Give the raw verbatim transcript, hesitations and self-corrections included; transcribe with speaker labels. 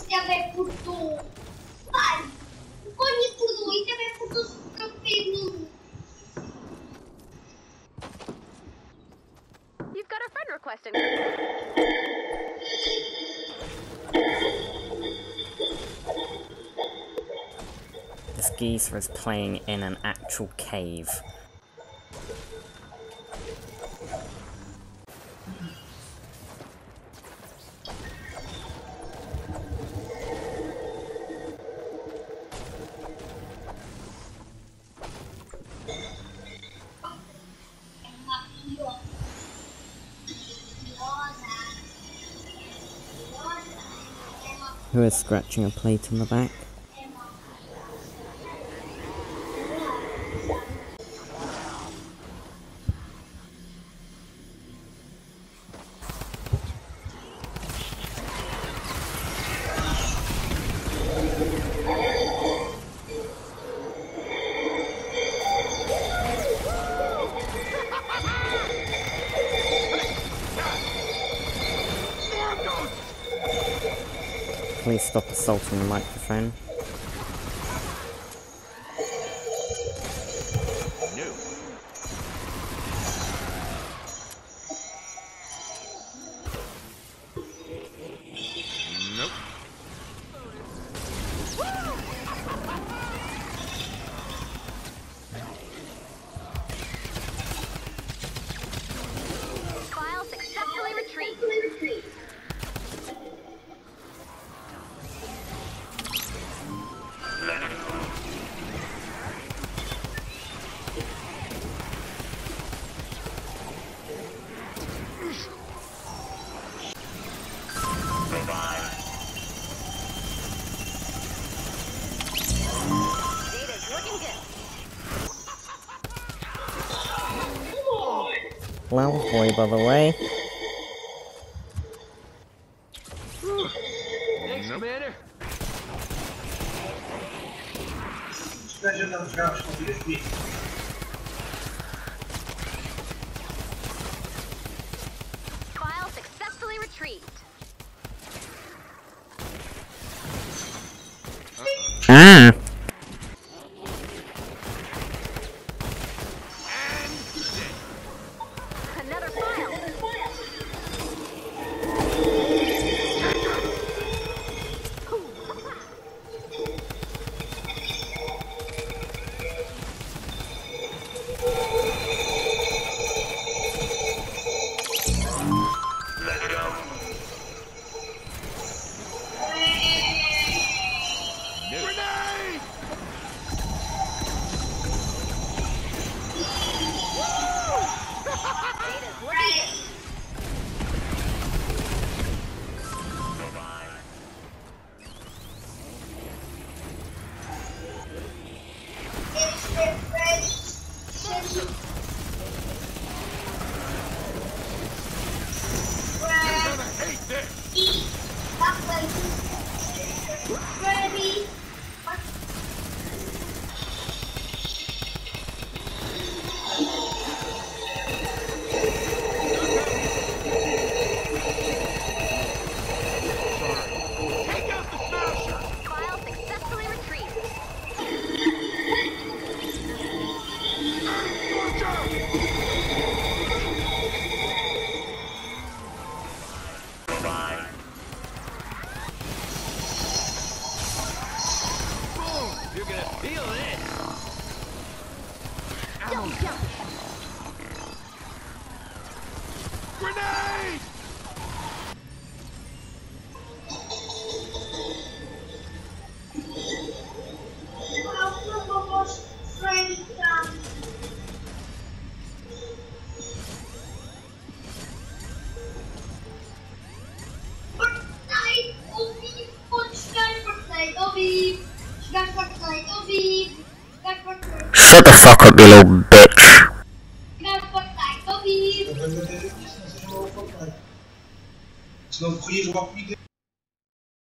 Speaker 1: тебе поту. Пай, кони туду и тебе поту скъпени.
Speaker 2: You've got a friend requesting.
Speaker 3: This geezer is playing in an actual cave. Who is scratching a plate on the back? Please stop assaulting the microphone.
Speaker 4: Nope.
Speaker 2: File successfully retrieved. Data's looking good.
Speaker 3: Loud boy, by the way.
Speaker 4: Thanks, Commander.
Speaker 2: File successfully retrieved.
Speaker 3: Ah!
Speaker 2: Another file.
Speaker 4: Grenade!
Speaker 2: Data's looking good.
Speaker 4: You're gonna hate this!
Speaker 1: Ready?
Speaker 4: Take out the smasher!
Speaker 2: File successfully retrieved.
Speaker 4: Watch out! Boom! You're gonna feel this!
Speaker 2: Don't jump.
Speaker 4: Grenade!
Speaker 3: Shut the fuck up, you little bitch.
Speaker 5: Senão o correio vai cuidar.